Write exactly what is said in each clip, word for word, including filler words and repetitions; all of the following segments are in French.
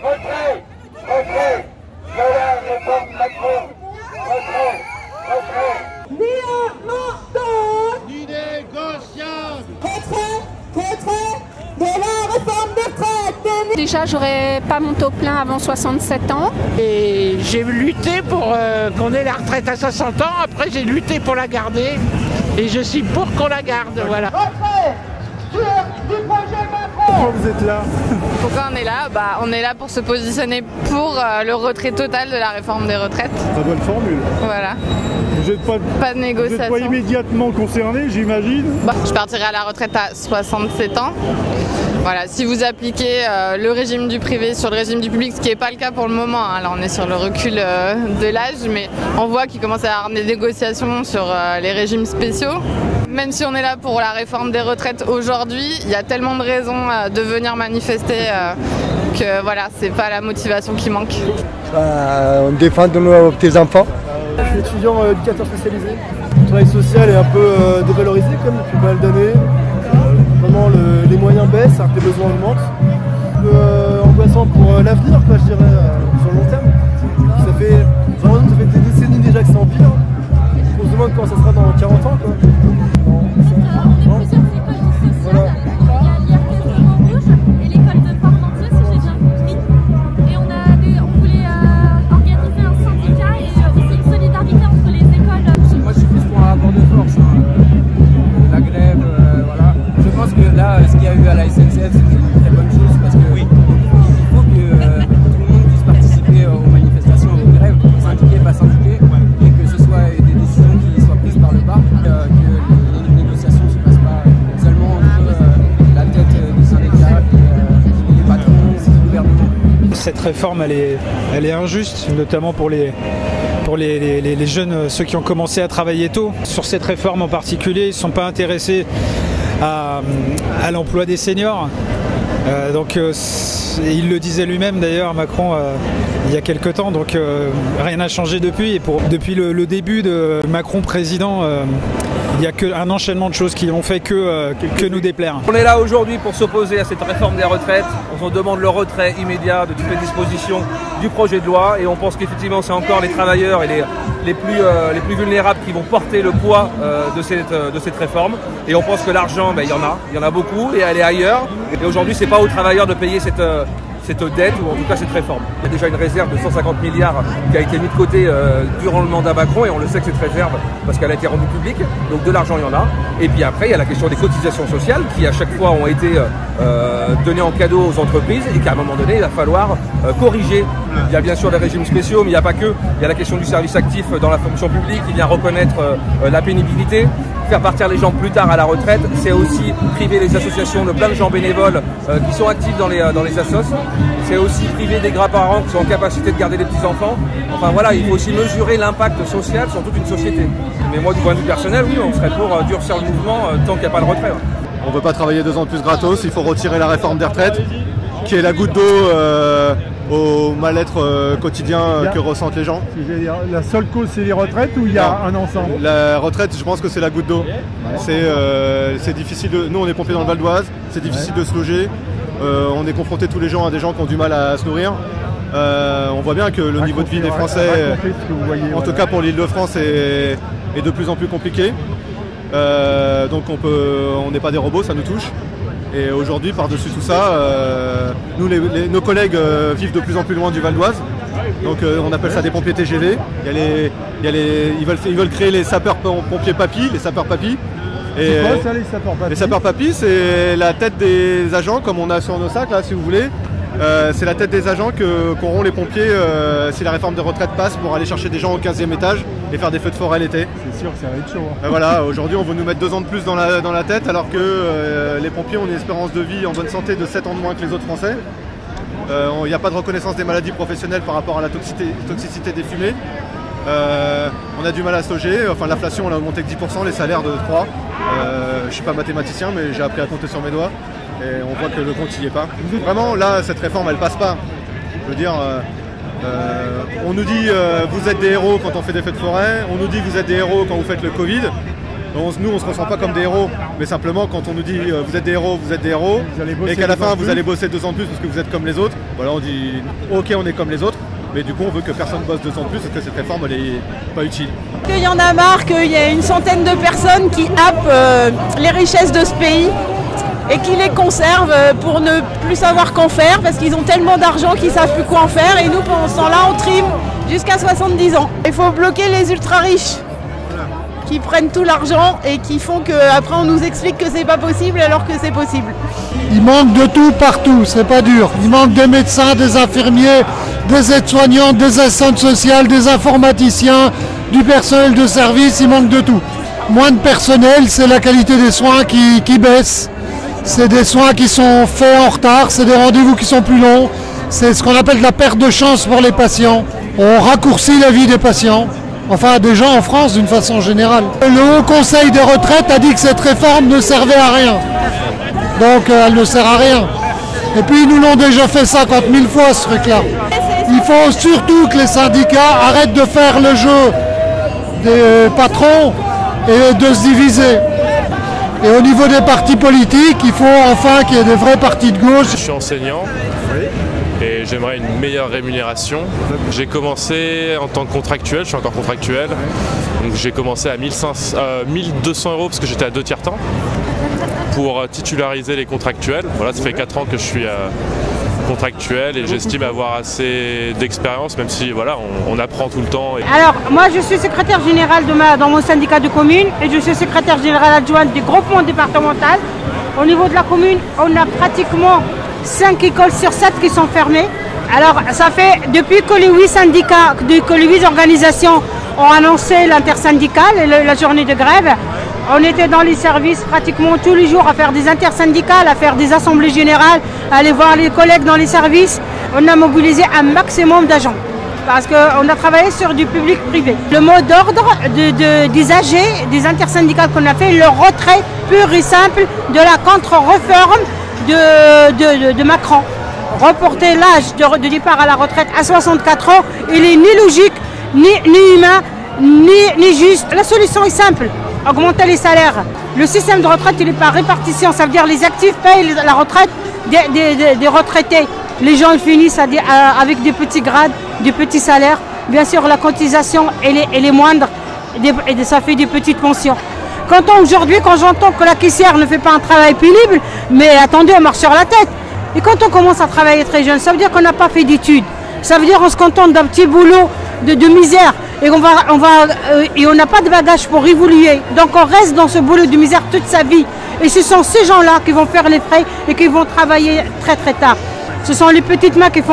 retrait, retrait, de la réforme Macron, retrait, retrait. Néo-montant. Ni négociable. Retrait, retrait de la réforme des retraites. Déjà, j'aurais pas mon taux plein avant soixante-sept ans. Et j'ai lutté pour euh, qu'on ait la retraite à soixante ans. Après, j'ai lutté pour la garder. Et je suis pour qu'on la garde, voilà. Retrait sur du projet Macron. Pourquoi vous êtes là? Pourquoi on est là? Bah, on est là pour se positionner pour euh, le retrait total de la réforme des retraites. Très bonne formule. Voilà. Vous n'êtes pas, Pas de négociation. vous êtes pas immédiatement concerné, j'imagine? Bah, je partirai à la retraite à soixante-sept ans. Voilà, si vous appliquez euh, le régime du privé sur le régime du public, ce qui n'est pas le cas pour le moment, hein. Là on est sur le recul euh, de l'âge, mais on voit qu'il commence à y avoir des négociations sur euh, les régimes spéciaux. Même si on est là pour la réforme des retraites aujourd'hui, il y a tellement de raisons euh, de venir manifester euh, que voilà, c'est pas la motivation qui manque. Bah, on défend de nos petits enfants. Je suis étudiant euh, éducateur spécialisé. Le travail social est un peu euh, dévalorisé comme depuis pas mal d'années. Vraiment le, les moyens baissent alors que les besoins augmentent. Un peu euh, angoissant pour euh, l'avenir, quoi, je dirais, euh, sur le long terme. Ça fait, vraiment, ça fait des décennies déjà que c'est empire. On se demande quand ça sera dans quarante ans. Quoi. Non, non. Voilà. Ce qu'il y a eu à la S N C F, c'est une très bonne chose parce que oui. Il faut que euh, tout le monde puisse participer aux manifestations, aux grèves, syndiquer, pas syndiquer, ouais. Et que ce soit des décisions qui soient prises par le bas, euh, que les négociations ne se passent pas seulement entre euh, la tête des syndicats et euh, les patrons du gouvernement. Cette réforme, elle est, elle est injuste, notamment pour les... pour les, les, les jeunes, ceux qui ont commencé à travailler tôt. Sur cette réforme en particulier, ils ne sont pas intéressés à, à l'emploi des seniors. Euh, donc euh, il le disait lui-même d'ailleurs, Macron, euh, il y a quelques temps, donc euh, rien n'a changé depuis. Et pour, depuis le, le début de Macron président, euh, il n'y a qu'un enchaînement de choses qui n'ont fait que, euh, que, que nous déplaire. On est là aujourd'hui pour s'opposer à cette réforme des retraites. On demande le retrait immédiat de toutes les dispositions du projet de loi et on pense qu'effectivement c'est encore les travailleurs et les, les, plus, euh, les plus vulnérables qui vont porter le poids euh, de, cette, euh, de cette réforme. Et on pense que l'argent, ben, il y en a, il y en a beaucoup et elle est ailleurs. Et aujourd'hui c'est pas aux travailleurs de payer cette... Euh, cette dette ou en tout cas cette réforme. Il y a déjà une réserve de cent cinquante milliards qui a été mise de côté euh, durant le mandat Macron et on le sait que cette réserve, parce qu'elle a été rendue publique, donc de l'argent il y en a. Et puis après il y a la question des cotisations sociales qui à chaque fois ont été euh, données en cadeau aux entreprises et qu'à un moment donné il va falloir euh, corriger. Il y a bien sûr les régimes spéciaux mais il n'y a pas que. Il y a la question du service actif dans la fonction publique, il vient reconnaître euh, la pénibilité. Faire partir les gens plus tard à la retraite, c'est aussi priver les associations de plein de gens bénévoles euh, qui sont actifs dans les, euh, dans les assos. C'est aussi priver des grands-parents qui sont en capacité de garder les petits-enfants. Enfin voilà, il faut aussi mesurer l'impact social sur toute une société. Mais moi, du point de vue personnel, oui, on serait pour euh, durcir le mouvement euh, tant qu'il n'y a pas de retrait. Ouais. On ne veut pas travailler deux ans de plus gratos, il faut retirer la réforme des retraites, qui est la goutte d'eau euh, au mal-être euh, quotidien euh, que ressentent les gens. La seule cause, c'est les retraites ou il y a un ensemble? La retraite, je pense que c'est la goutte d'eau. C'est euh, difficile de... Nous, on est pompiers dans le Val d'Oise, c'est difficile ouais. de se loger. Euh, on est confronté tous les jours à des gens qui ont du mal à se nourrir. Euh, on voit bien que le racontez, niveau de vie des Français, voyez, en voilà. tout cas pour l'Île-de-France, est, est de plus en plus compliqué. Euh, donc on peut, on n'est pas des robots, ça nous touche. Et aujourd'hui, par-dessus tout ça, euh, nous, les, les, nos collègues euh, vivent de plus en plus loin du Val d'Oise. Donc euh, on appelle ça des pompiers T G V. Il y a les, il y a les, ils, veulent, ils veulent créer les sapeurs-pompiers papy, les sapeurs-papy. C'est quoi ça, les sapeurs-papy? Les sapeurs-papy, c'est la tête des agents, comme on a sur nos sacs, là, si vous voulez. Euh, c'est la tête des agents qu'auront les pompiers euh, si la réforme des retraites passe pour aller chercher des gens au quinzième étage et faire des feux de forêt l'été. C'est sûr que ça va être chaud. Hein. Euh, voilà, aujourd'hui on veut nous mettre deux ans de plus dans la, dans la tête alors que euh, les pompiers ont une espérance de vie en bonne santé de sept ans de moins que les autres Français. Il euh, n'y a pas de reconnaissance des maladies professionnelles par rapport à la toxicité, toxicité des fumées. Euh, on a du mal à se loger, enfin l'inflation on a augmenté que dix pour cent, les salaires de trois. Euh, je ne suis pas mathématicien mais j'ai appris à compter sur mes doigts. Et on voit que le compte n'y est pas. Vraiment, là, cette réforme, elle passe pas. Je veux dire, euh, euh, on nous dit euh, vous êtes des héros quand on fait des feux de forêt, on nous dit vous êtes des héros quand vous faites le Covid. On, nous, on ne se ressent pas comme des héros, mais simplement quand on nous dit euh, vous êtes des héros, vous êtes des héros, et qu'à la fin vous allez bosser deux ans de plus parce que vous êtes comme les autres, voilà, on dit ok, on est comme les autres, mais du coup on veut que personne bosse deux ans de plus parce que cette réforme elle est pas utile. Il y en a marre qu'il y ait une centaine de personnes qui happent euh, les richesses de ce pays et qui les conservent pour ne plus savoir qu'en faire parce qu'ils ont tellement d'argent qu'ils ne savent plus quoi en faire, et nous pendant ce temps-là on trime jusqu'à soixante-dix ans. Il faut bloquer les ultra riches qui prennent tout l'argent et qui font qu'après on nous explique que c'est pas possible alors que c'est possible. Il manque de tout partout, c'est pas dur. Il manque des médecins, des infirmiers, des aides-soignantes, des assistantes sociales, des informaticiens, du personnel de service, il manque de tout. Moins de personnel, c'est la qualité des soins qui, qui baisse. C'est des soins qui sont faits en retard, c'est des rendez-vous qui sont plus longs. C'est ce qu'on appelle de la perte de chance pour les patients. On raccourcit la vie des patients. Enfin, des gens en France d'une façon générale. Le Haut Conseil des retraites a dit que cette réforme ne servait à rien. Donc euh, elle ne sert à rien. Et puis ils nous l'ont déjà fait cinquante mille fois ce truc-là. Il faut surtout que les syndicats arrêtent de faire le jeu des patrons et de se diviser. Et au niveau des partis politiques, il faut enfin qu'il y ait des vrais partis de gauche. Je suis enseignant. Et j'aimerais une meilleure rémunération. J'ai commencé en tant que contractuel, je suis encore contractuel. Donc j'ai commencé à mille cinq cents, euh, mille deux cents euros parce que j'étais à deux tiers temps pour titulariser les contractuels. Voilà, ça fait quatre ans que je suis euh, contractuel et j'estime avoir assez d'expérience, même si voilà, on, on apprend tout le temps. Et... Alors moi je suis secrétaire général de ma, dans mon syndicat de commune et je suis secrétaire général adjoint du groupement départemental. Au niveau de la commune, on a pratiquement cinq écoles sur sept qui sont fermées. Alors ça fait depuis que les huit syndicats, que les huit organisations ont annoncé l'intersyndicale et le, la journée de grève, on était dans les services pratiquement tous les jours à faire des intersyndicales, à faire des assemblées générales, à aller voir les collègues dans les services. On a mobilisé un maximum d'agents parce qu'on a travaillé sur du public-privé. Le mot d'ordre de, de, des A G, des intersyndicales qu'on a fait, le retrait pur et simple de la contre-réforme De, de, de Macron. Reporter l'âge de, de départ à la retraite à soixante-quatre ans, il est ni logique, ni, ni humain, ni, ni juste. La solution est simple, augmenter les salaires. Le système de retraite, il est par répartition, ça veut dire les actifs payent la retraite des, des, des, des retraités. Les gens ils finissent à des, à, avec des petits grades, des petits salaires. Bien sûr, la cotisation, elle est, elle est moindre et, des, et ça fait des petites pensions. Quand aujourd'hui, quand j'entends que la caissière ne fait pas un travail pénible, mais attendez, on marche sur la tête. Et quand on commence à travailler très jeune, ça veut dire qu'on n'a pas fait d'études. Ça veut dire qu'on se contente d'un petit boulot de, de misère et on va, on va, euh, et on n'a pas de bagage pour évoluer. Donc on reste dans ce boulot de misère toute sa vie. Et ce sont ces gens-là qui vont faire les frais et qui vont travailler très très tard. Ce sont les petites mains qui font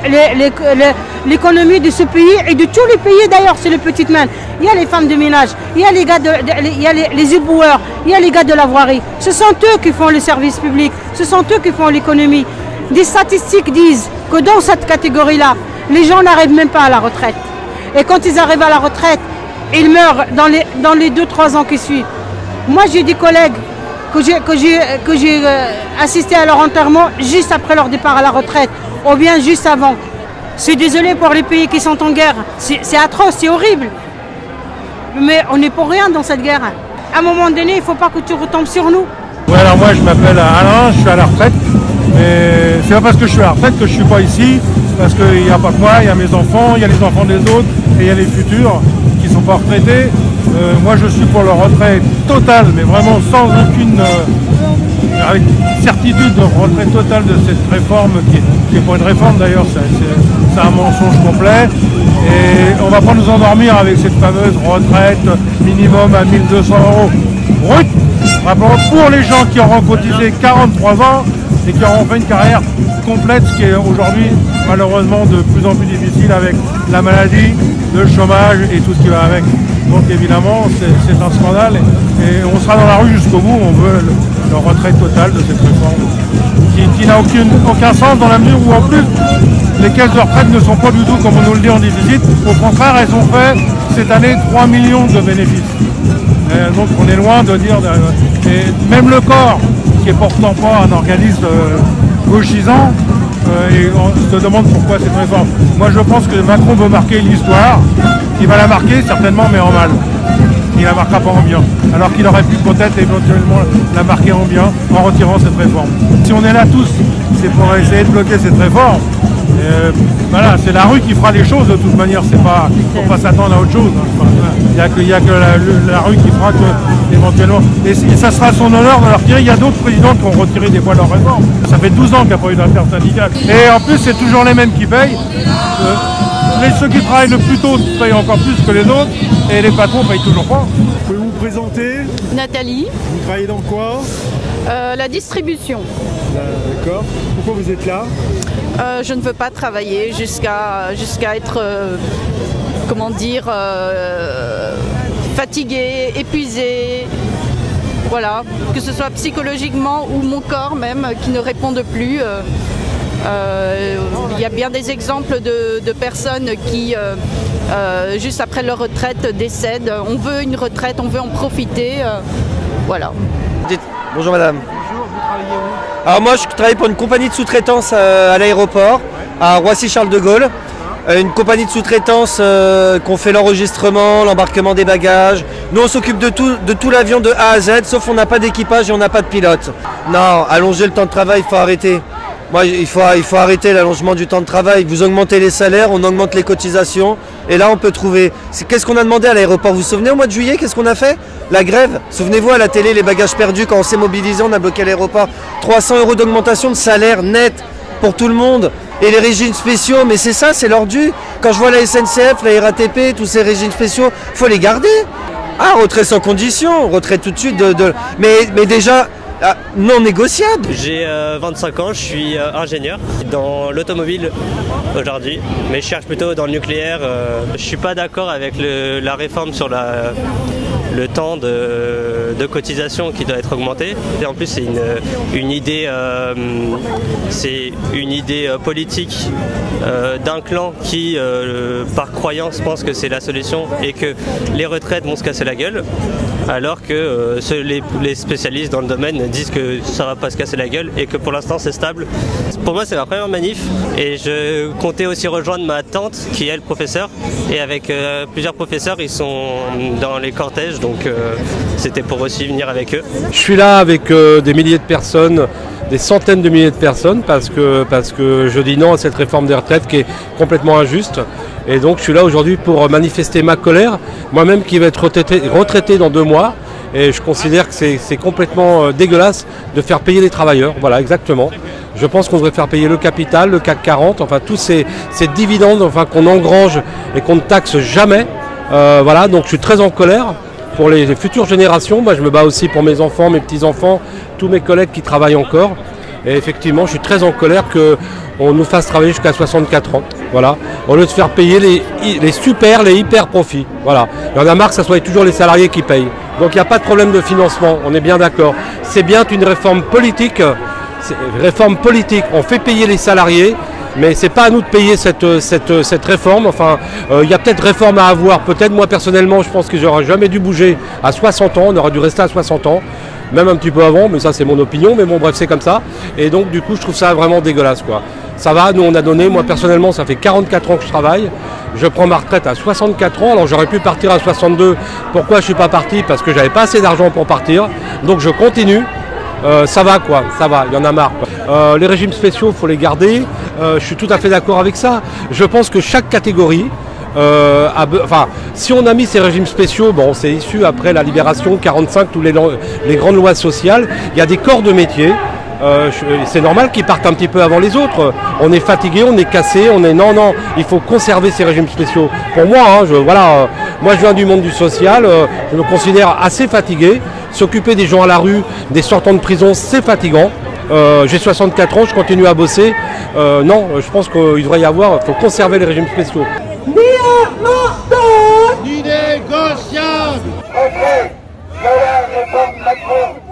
l'économie de ce pays et de tous les pays d'ailleurs, c'est les petites mains. Il y a les femmes de ménage, il y a les gars de, de il y a les, les éboueurs, il y a les gars de la voirie. Ce sont eux qui font le service public, ce sont eux qui font l'économie. Des statistiques disent que dans cette catégorie-là, les gens n'arrivent même pas à la retraite. Et quand ils arrivent à la retraite, ils meurent dans les, dans les deux trois ans qui suivent. Moi j'ai des collègues que j'ai que j'ai que j'ai assisté à leur enterrement juste après leur départ à la retraite, ou bien juste avant. Je suis désolé pour les pays qui sont en guerre, c'est atroce, c'est horrible. Mais on n'est pour rien dans cette guerre. À un moment donné, il ne faut pas que tu retombes sur nous. Ouais, alors moi je m'appelle Alain, je suis à la retraite, mais c'est pas parce que je suis à la retraite que je suis pas ici, parce qu'il n'y a pas que moi, il y a mes enfants, il y a les enfants des autres, et il y a les futurs qui ne sont pas retraités. Euh, moi je suis pour le retrait total, mais vraiment sans aucune euh, avec certitude de retrait total de cette réforme, qui n'est pas une réforme d'ailleurs, c'est un mensonge complet. Et on ne va pas nous endormir avec cette fameuse retraite minimum à mille deux cents euros brut. Rappelons, pour les gens qui auront cotisé quarante-trois ans et qui auront fait une carrière complète, ce qui est aujourd'hui malheureusement de plus en plus difficile avec la maladie, le chômage et tout ce qui va avec. Donc évidemment c'est un scandale et, et on sera dans la rue jusqu'au bout, on veut le, le retrait total de cette réforme qui, qui n'a aucun sens dans la mesure où en plus les caisses de retraite ne sont pas du tout, comme on nous le dit, en déficit. Au contraire, elles ont fait cette année trois millions de bénéfices. Et donc on est loin de dire... Et même le corps, qui est pourtant pas un organisme euh, gauchisant, euh, et on se demande pourquoi cette réforme. Moi je pense que Macron veut marquer l'histoire, il va la marquer certainement mais en mal. il la marquera pas en bien. Alors qu'il aurait pu peut-être éventuellement la marquer en bien en retirant cette réforme. Si on est là tous, c'est pour essayer de bloquer cette réforme. Euh, voilà, c'est la rue qui fera les choses de toute manière, c'est pas, faut pas s'attendre à autre chose. Hein. Il n'y a que, il y a que la, le, la rue qui fera que, éventuellement. Et, et ça sera son honneur de leur retirer. Il y a d'autres présidents qui ont retiré des fois leur réforme. Ça fait douze ans qu'il n'y a pas eu d'intersyndicale. Et en plus, c'est toujours les mêmes qui payent. Euh, les, ceux qui travaillent le plus tôt payent encore plus que les autres. Et les patrons payent toujours pas. Pouvez-vous vous présenter? Nathalie. Vous travaillez dans quoi? euh, La distribution. D'accord. Pourquoi vous êtes là? Euh, je ne veux pas travailler jusqu'à jusqu'à être, euh, comment dire, euh, fatiguée, épuisée. Voilà, que ce soit psychologiquement ou mon corps même qui ne réponde plus. Euh, euh, il y a bien des exemples de, de personnes qui, euh, euh, juste après leur retraite, décèdent. On veut une retraite, on veut en profiter. Euh, voilà. Bonjour madame. Bonjour, vous travaillez où? Alors moi je travaille pour une compagnie de sous-traitance à l'aéroport, à Roissy-Charles de Gaulle. Une compagnie de sous-traitance euh, qu'on fait l'enregistrement, l'embarquement des bagages. Nous on s'occupe de tout, de tout l'avion de A à Z, sauf on n'a pas d'équipage et on n'a pas de pilote. Non, allonger le temps de travail, il faut arrêter. Moi, il faut, il faut arrêter l'allongement du temps de travail. Vous augmentez les salaires, on augmente les cotisations. Et là, on peut trouver... Qu'est-ce qu'on a demandé à l'aéroport? Vous vous souvenez, au mois de juillet, qu'est-ce qu'on a fait? La grève. Souvenez-vous, à la télé, les bagages perdus, quand on s'est mobilisé, on a bloqué l'aéroport. trois cents euros d'augmentation de salaire net pour tout le monde. Et les régimes spéciaux, mais c'est ça, c'est leur dû. Quand je vois la S N C F, la R A T P, tous ces régimes spéciaux, il faut les garder. Ah, retrait sans condition, retrait tout de suite. De, de... Mais, mais déjà... Ah, non négociable. J'ai euh, vingt-cinq ans, je suis euh, ingénieur dans l'automobile aujourd'hui, mais je cherche plutôt dans le nucléaire. Euh, je suis pas d'accord avec le, la réforme sur la, le temps de, de cotisation qui doit être augmenté. Et en plus, c'est une, une idée, euh, c'est une idée politique euh, d'un clan qui, euh, par croyance, pense que c'est la solution et que les retraites vont se casser la gueule, alors que euh, ceux, les, les spécialistes dans le domaine disent que ça va pas se casser la gueule et que pour l'instant c'est stable. Pour moi c'est ma première manif et je comptais aussi rejoindre ma tante qui est elle professeure et avec euh, plusieurs professeurs, ils sont dans les cortèges, donc euh, c'était pour aussi venir avec eux. Je suis là avec euh, des milliers de personnes, des centaines de milliers de personnes parce que, parce que je dis non à cette réforme des retraites qui est complètement injuste. Et donc je suis là aujourd'hui pour manifester ma colère, moi-même qui vais être retraité, retraité dans deux mois. Et je considère que c'est complètement euh, dégueulasse de faire payer les travailleurs. Voilà, exactement. Je pense qu'on devrait faire payer le capital, le C A C quarante, enfin tous ces, ces dividendes enfin, qu'on engrange et qu'on ne taxe jamais. Euh, voilà, donc je suis très en colère pour les, les futures générations. Moi, je me bats aussi pour mes enfants, mes petits-enfants, tous mes collègues qui travaillent encore. Et effectivement, je suis très en colère qu'on nous fasse travailler jusqu'à soixante-quatre ans. Voilà. Au lieu de faire payer les, les super, les hyper profits. Voilà. Il y en a marre que ce soit toujours les salariés qui payent. Donc il n'y a pas de problème de financement, on est bien d'accord. C'est bien une réforme politique. Une réforme politique. On fait payer les salariés, mais c'est pas à nous de payer cette, cette, cette réforme. Enfin, il euh, y a peut-être réforme à avoir. Peut-être, moi personnellement, je pense que j'aurais jamais dû bouger à soixante ans. On aurait dû rester à soixante ans. Même un petit peu avant, mais ça c'est mon opinion, mais bon bref c'est comme ça. Et donc du coup je trouve ça vraiment dégueulasse quoi. Ça va, nous on a donné, moi personnellement ça fait quarante-quatre ans que je travaille. Je prends ma retraite à soixante-quatre ans, alors j'aurais pu partir à soixante-deux. Pourquoi je suis pas parti? Parce que j'avais pas assez d'argent pour partir. Donc je continue. Euh, ça va quoi, ça va, il y en a marre. Euh, les régimes spéciaux, il faut les garder. Euh, je suis tout à fait d'accord avec ça. Je pense que chaque catégorie... Euh, à, enfin, si on a mis ces régimes spéciaux, bon, c'est issu après la libération quarante-cinq, toutes les, les grandes lois sociales, il y a des corps de métier, euh, c'est normal qu'ils partent un petit peu avant les autres. On est fatigué, on est cassé, on est non, non, il faut conserver ces régimes spéciaux. Pour moi, hein, je, voilà, euh, moi je viens du monde du social, euh, je me considère assez fatigué. S'occuper des gens à la rue, des sortants de prison, c'est fatigant. Euh, J'ai soixante-quatre ans, je continue à bosser. Euh, non, je pense qu'il devrait y avoir, il faut conserver les régimes spéciaux. Mia, ma,